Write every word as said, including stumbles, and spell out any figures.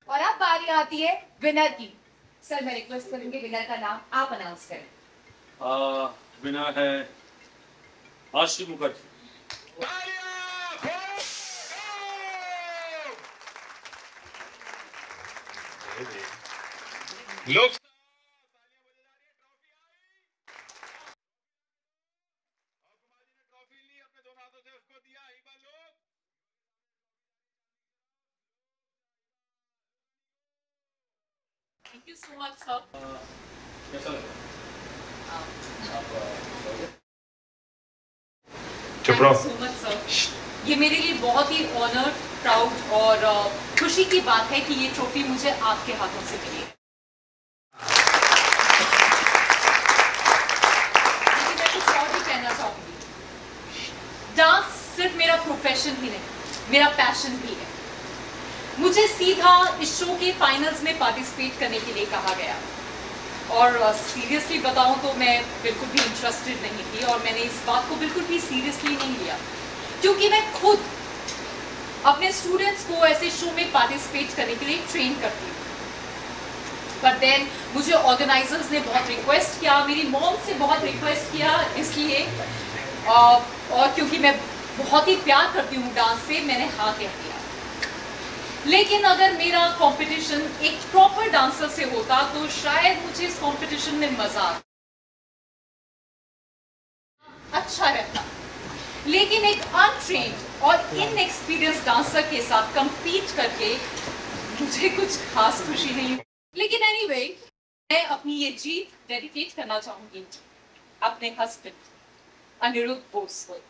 और अब बारी आती है विनर की। सर मैं रिक्वेस्ट करूंगी विनर का नाम आप अनाउंस करें। विनर है आशी मुखर्जी। लोग thank you so much sir. कैसा लगा? Thank you so much sir. ये मेरे लिए बहुत ही ऑनर, प्राउड और खुशी की बात है कि ये ट्रॉफी मुझे आपके हाथों से मिली है। लेकिन मैं कुछ और भी कहना चाहूंगी। डांस सिर्फ मेरा प्रोफेशन ही नहीं, मेरा पैशन भी है। मुझे सीधा इस शो के फाइनल्स में पार्टिसिपेट करने के लिए कहा गया और सीरियसली uh, बताऊं तो मैं बिल्कुल भी इंटरेस्टेड नहीं थी और मैंने इस बात को बिल्कुल भी सीरियसली नहीं लिया, क्योंकि मैं खुद अपने स्टूडेंट्स को ऐसे शो में पार्टिसिपेट करने के लिए ट्रेन करती हूँ। बट देन मुझे ऑर्गेनाइजर्स ने बहुत रिक्वेस्ट किया, मेरी मॉम से बहुत रिक्वेस्ट किया, इसलिए uh, और क्योंकि मैं बहुत ही प्यार करती हूँ डांस से, मैंने हाँ कह दिया। लेकिन अगर मेरा कंपटीशन एक प्रॉपर डांसर से होता तो शायद मुझे इस कंपटीशन में मजा अच्छा रहता, लेकिन एक अनट्रेन्ड और इनएक्सपीरियंस डांसर के साथ compete करके मुझे कुछ खास खुशी नहीं। लेकिन एनीवे anyway, मैं अपनी ये जीत डेडिकेट करना चाहूंगी अपने हस्बैंड अनिरुद्ध बोस को।